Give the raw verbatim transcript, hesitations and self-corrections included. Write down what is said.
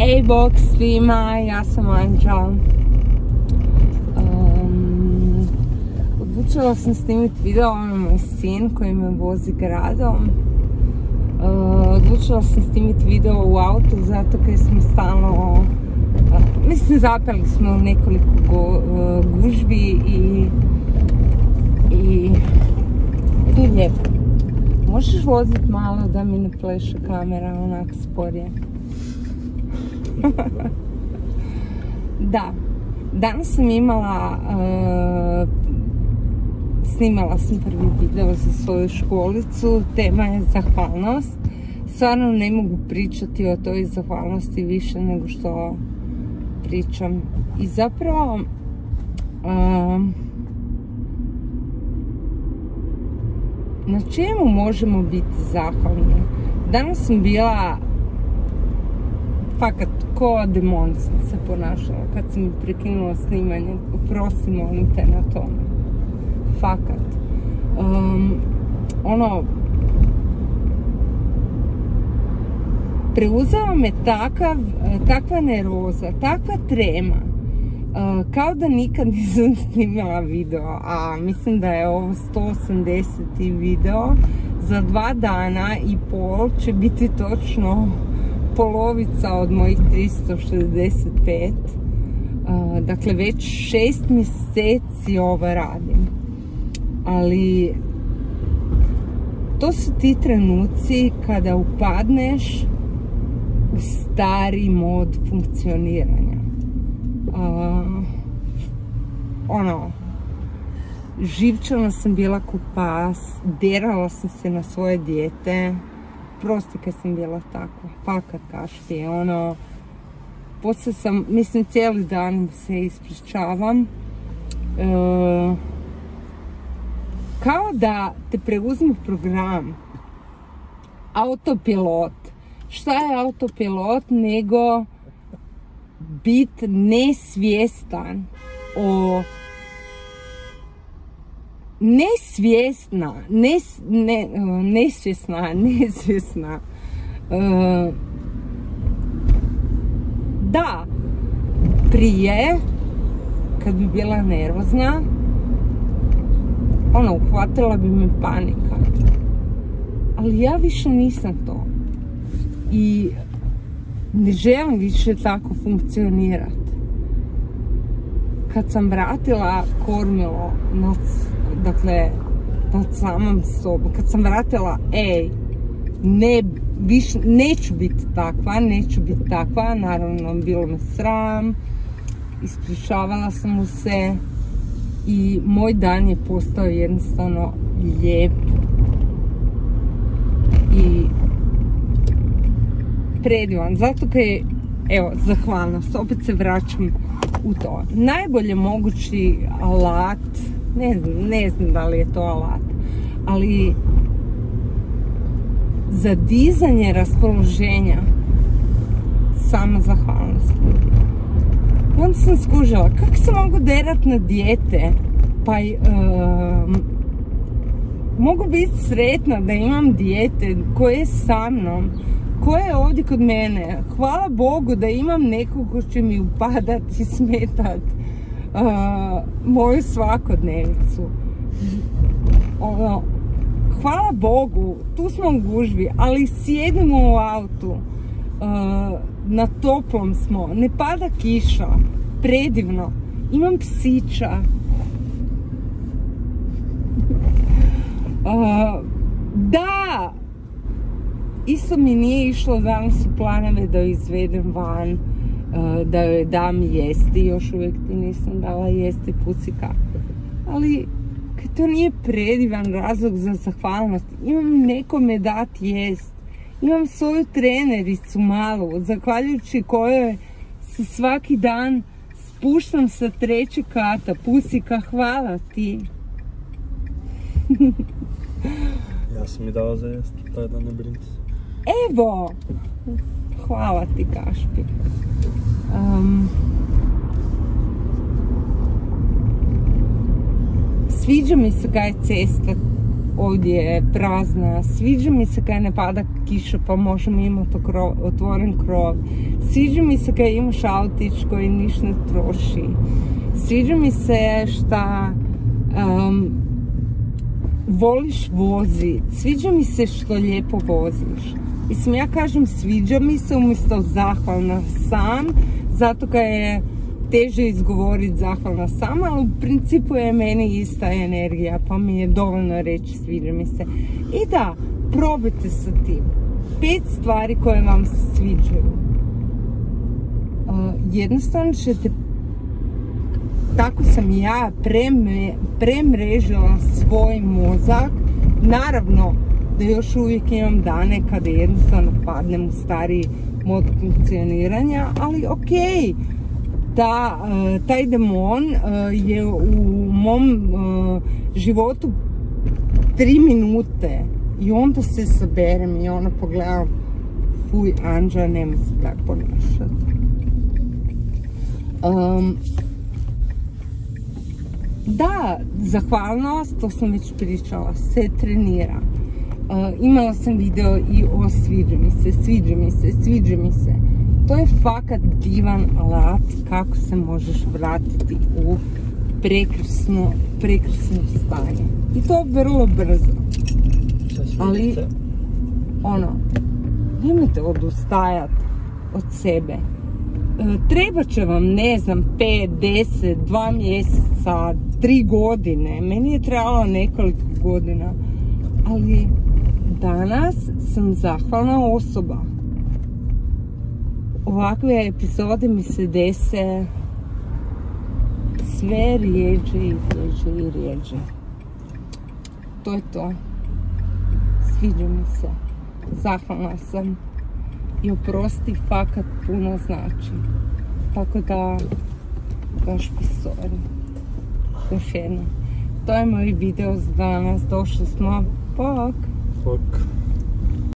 Ej bok svima, ja sam Anđa. Um, odlučila sam snimiti video, ovo je moj sin koji me vozi gradom. Uh, odlučila sam snimiti video u autu zato jer smo stalno, uh, mislim zapeli smo u nekoliko go, uh, gužvi i i tu je lijepo. Možeš voziti malo da mi ne pleše kamera onak sporije? Da, danas sam imala, uh, snimala sam prvi video za svoju školicu, tema je zahvalnost. Stvarno ne mogu pričati o toj zahvalnosti više nego što pričam. I zapravo, uh, na čemu možemo biti zahvalni? Danas sam bila fakat ko demon sam se ponašala kad sam mi prekinula snimanje. Oprosti molim te na tome. Fakat. Um, ono, preuzela me takav, takva nervoza, takva trema, uh, kao da nikad nisam snimala video, a mislim da je ovo sto osamdeseti video. Za dva dana i pol će biti točno polovica od mojih tristo šezdeset pet. Uh, dakle, već šest mjeseci ovo radim. Ali to su ti trenuci kada upadneš u stari mod funkcioniranja. Uh, ono, živčano sam bila ko pas, derala sam se na svoje dijete. Prosti kad sam bila takva, fakat kašti, ono, poslije sam, mislim, cijeli dan se ispričavam, e, kao da te preuzme program, autopilot. Šta je autopilot nego biti nesvjestan o nesvjesna, nes, ne, nesvjesna, nesvjesna. Uh, da, prije, kad bi bila nervozna, ono, uhvatila bi me panika. Ali ja više nisam to. I ne želim više tako funkcionirati. Kad sam vratila kormilo nad, dakle, nad samom sobom, kad sam vratila, ej, ne, više, neću biti takva, neću biti takva, naravno bilo me sram, ispričavala sam mu se i moj dan je postao jednostavno lijep i predivan, zato kaj, evo, zahvalnost, opet se vraćam u to. Najbolje mogući alat, ne znam, ne znam da li je to alat, ali za dizanje raspoloženja sama zahvalnost ljudi. I onda sam skužila, kako se mogu derat na dijete? Pa um, mogu biti sretna da imam dijete koje je sa mnom, koje je ovdje kod mene. Hvala Bogu da imam nekog ko će mi upadat i smetat uh, moju svakodnevicu. Ono, hvala Bogu, tu smo u gužvi, ali sjedimo u autu, uh, na toplom smo, ne pada kiša, predivno, imam psića. Uh, da, isto mi nije išlo, danas u planove da ju izvedem van, uh, da joj dam jesti, još uvijek ti nisam dala jesti, pusika. Ali kad to nije predivan razlog za zahvalnost, imam nekome dati jest, imam svoju trenericu malu, zahvaljujući kojoj se svaki dan spuštam sa trećeg kata, pusika, hvala ti. Ja sam mi dala za jest, taj da ne brini se. Evo, hvala ti Kašpi. Um, sviđa mi se kaj je cesta ovdje je prazna. Sviđa mi se kad ne pada kiša pa možemo imati otvoren krov. Sviđa mi se kad imaš autić koji niš ne troši. Sviđa mi se šta um, voliš vozit. Sviđa mi se što lijepo voziš. Mislim, ja kažem sviđa mi se umjesto zahvalna sam, zato kad je teže izgovoriti zahvalna sam, ali u principu je meni ista energija, pa mi je dovoljno reći sviđa mi se. I da, probajte sa tim. Pet stvari koje vam se sviđaju. Uh, jednostavno ćete, tako sam ja preme, premrežila svoj mozak. Naravno da još uvijek imam dane kada jednostavno padnem u stariji mod funkcioniranja, ali okej. Okay. Da, uh, taj demon uh, je u mom uh, životu tri minute i onda se saberem i ona pogledam, fuj Anđa, nema se tako ponašati. Um, da, zahvalnost, to sam već pričala, se trenira. Uh, imala sam video i o sviđa mi se, sviđa mi se, sviđa mi se. To je fakat divan alat kako se možeš vratiti u prekrasno, prekrasno stanje. I to vrlo brzo. Ali, ono, nemojte odustajati od sebe. E, treba će vam, ne znam, pet, deset, dva mjeseca, tri godine. Meni je trebalo nekoliko godina. Ali danas sam zahvalna osoba. Ovakve epizode mi se dese sve rijeđe i rijeđe i rijeđe. To je to. Sviđa mi se. Zahvalna sam. I oprosti fakat puno znači. Tako da, baš mi sorry. Još jednom. To je moj video za danas. Došli smo. Bok. Bok.